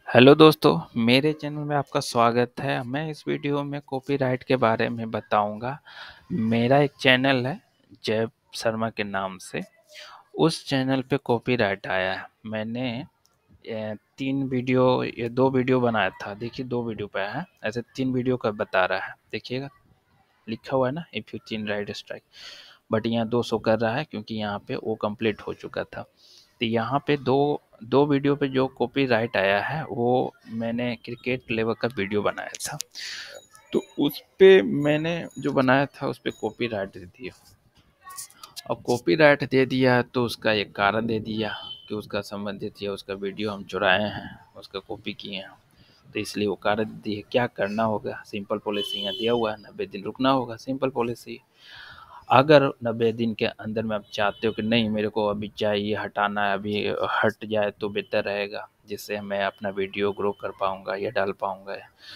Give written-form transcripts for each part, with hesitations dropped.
Hello दोस्तों, मेरे channel में आपका स्वागत है। मैं इस वीडियो में कॉपीराइट के बारे में बताऊंगा। मेरा एक चैनल है जय शर्मा के नाम से। उस चैनल पे कॉपीराइट आया है। मैंने 3 वीडियो या 2 वीडियो बनाया था। देखिए 2 वीडियो पे है, ऐसे 3 वीडियो का बता रहा है। देखिएगा लिखा हुआ है ना, if you 3 right strike, but यहाँ 2 शो कर रहा है क्योंकि यहाँ पे वो कंप्लीट हो चुका था। तो यहाँ पे दो दो वीडियो पे जो कॉपीराइट आया है वो मैंने क्रिकेट लेवल का वीडियो बनाया था। तो उस पे मैंने जो बनाया था उस पे कॉपीराइट दे दिया। अब कॉपीराइट दे दिया तो उसका एक कारण दे दिया कि उसका संबंधित या उसका वीडियो हम चुराए हैं, उसका कॉपी किए हैं। तो इसलिए वो कारण दिए। क्या करना होगा? सिंपल पॉलिसी यहाँ दिया हुआ है, 90 दिन रुकना होगा। Simple policy. अगर 90 दिन के अंदर में आप चाहते हो कि नहीं मेरे को अभी चाहिए हटाना है, अभी हट जाए तो बेहतर रहेगा, जिससे मैं अपना वीडियो ग्रो कर पाऊँगा या डाल पाऊँगा,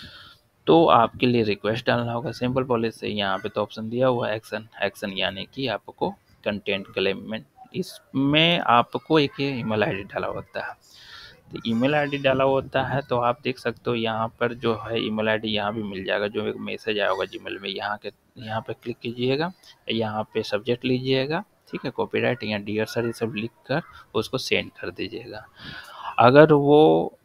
तो आपके लिए रिक्वेस्ट डालना होगा। Simple policy. यहाँ पे तो ऑप्शन दिया हुआ है एक्शन। एक्शन यानी कि आपको कंटेंट क्लेममेंट, इसमें आपको एक ईमेल आईडी डाला होता है। तो ईमेल आईडी डाला होता है तो आप देख सकते हो यहाँ पर जो है ईमेल आईडी यहाँ भी मिल जाएगा। जो एक मैसेज आया होगा जीमेल में, यहाँ पे क्लिक कीजिएगा, यहाँ पे सब्जेक्ट लीजिएगा, ठीक है, कॉपीराइट, यहाँ डियर सर ये सब लिख कर उसको सेंड कर दीजिएगा। अगर वो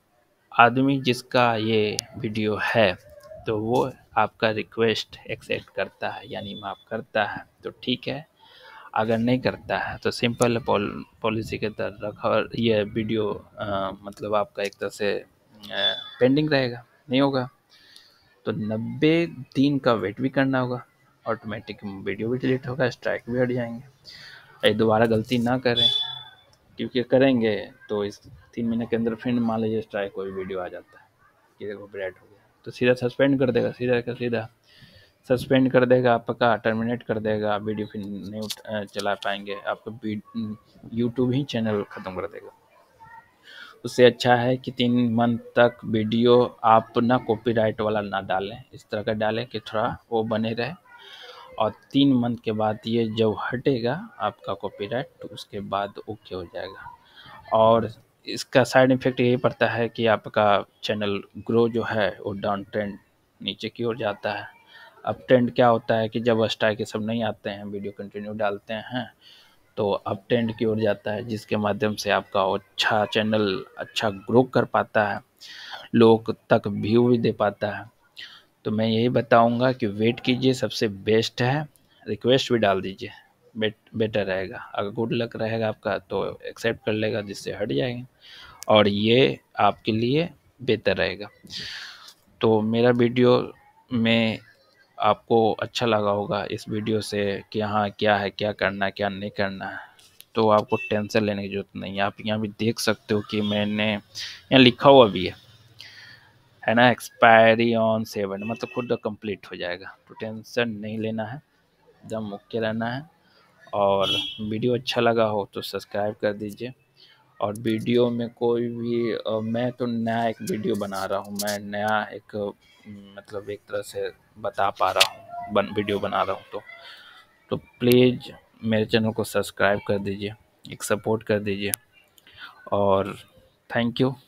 आदमी जिसका ये वीडियो है तो वो आपका रिक्वेस्ट एक्सेप्ट करता है यानी माफ़ करता है तो ठीक है। अगर नहीं करता है तो सिंपल पॉलिसी के तहत रखा और ये वीडियो मतलब आपका एक तरह से पेंडिंग रहेगा, नहीं होगा। तो 90 दिन का वेट भी करना होगा। ऑटोमेटिक वीडियो भी डिलीट होगा, स्ट्राइक भी हट जाएंगे। ये दोबारा गलती ना करें, क्योंकि करेंगे तो इस 3 महीने के अंदर फिर मान लीजिए स्ट्राइक कोई वीडियो आ जाता है कि कॉपीराइट हो गया तो सीधा सस्पेंड कर देगा, सीधा का सीधा सस्पेंड कर देगा, आपका टर्मिनेट कर देगा, वीडियो फिर नहीं चला पाएंगे, आपका यूट्यूब ही चैनल ख़त्म कर देगा। उससे अच्छा है कि 3 मंथ तक वीडियो आप ना कॉपीराइट वाला ना डालें, इस तरह का डालें कि थोड़ा वो बने रहे। और 3 मंथ के बाद ये जब हटेगा आपका कॉपीराइट तो उसके बाद ओके हो जाएगा। और इसका साइड इफ़ेक्ट यही पड़ता है कि आपका चैनल ग्रो जो है वो डाउन ट्रेंड नीचे की ओर जाता है। अप ट्रेंड क्या होता है कि जब स्ट्राइक ये सब नहीं आते हैं, वीडियो कंटिन्यू डालते हैं, तो अप ट्रेंड की ओर जाता है, जिसके माध्यम से आपका अच्छा चैनल अच्छा ग्रो कर पाता है, लोग तक व्यू भी दे पाता है। तो मैं यही बताऊंगा कि वेट कीजिए, सबसे बेस्ट है। रिक्वेस्ट भी डाल दीजिए, बेटर रहेगा। अगर गुड लक रहेगा आपका तो एक्सेप्ट कर लेगा, जिससे हट जाएंगे, और ये आपके लिए बेहतर रहेगा। तो मेरा वीडियो में आपको अच्छा लगा होगा इस वीडियो से कि हाँ क्या है, क्या करना है, क्या नहीं करना है। तो आपको टेंशन लेने की ज़रूरत नहीं है। आप यहाँ भी देख सकते हो कि मैंने यहाँ लिखा हुआ भी है ना, एक्सपायरी ऑन 7, मतलब खुद कंप्लीट हो जाएगा। तो टेंशन नहीं लेना है, एकदम ओके रहना है। और वीडियो अच्छा लगा हो तो सब्सक्राइब कर दीजिए। और वीडियो में कोई भी मैं तो नया एक वीडियो बना रहा हूँ, मैं नया एक मतलब एक तरह से बता पा रहा हूँ, वीडियो बना रहा हूँ, तो प्लीज़ मेरे चैनल को सब्सक्राइब कर दीजिए, एक सपोर्ट कर दीजिए। और थैंक यू।